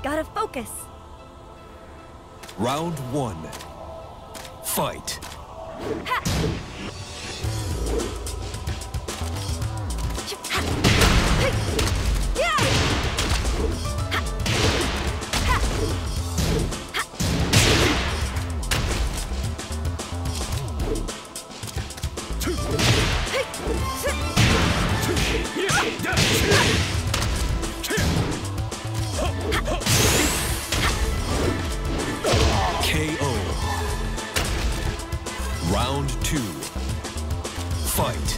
gotta focus. Round 1. Fight. Ha! KO. Round 2. Fight.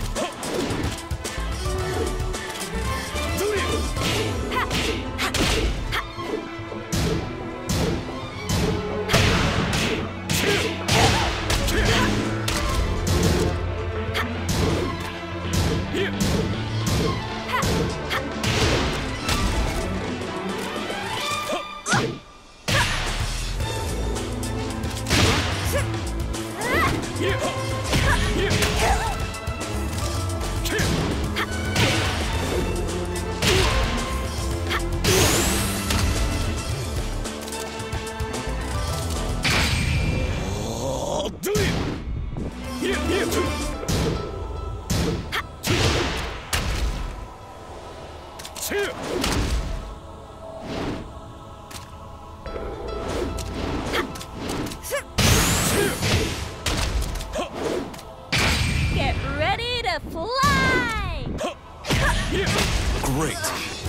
Get ready to fly! Great.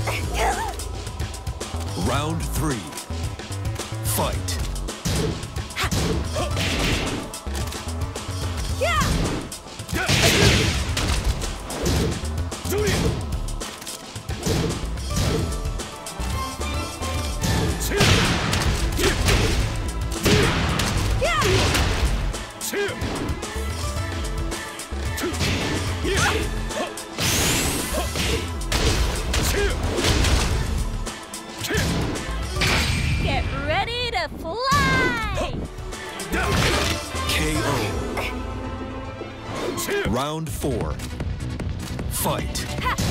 Round 3. Fight. Get ready to fly! KO. Round 4. Fight.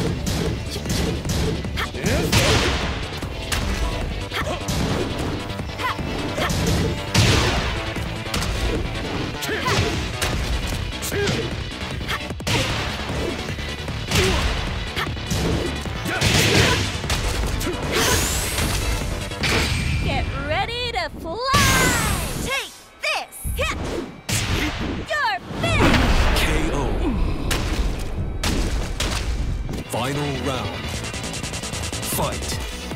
Get ready to fly! Take this! You're finished! KO. Final round. Fight.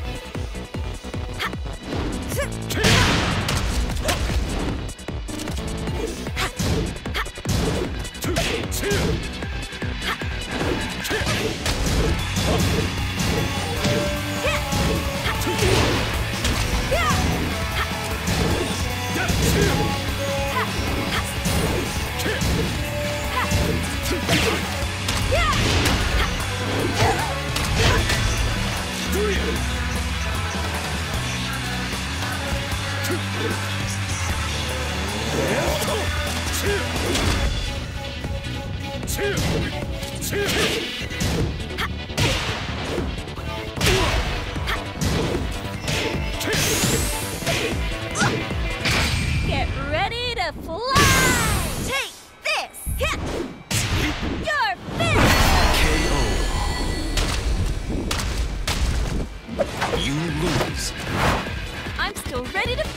Get ready to fly! Take this! You're finished! KO. You lose. I'm still ready to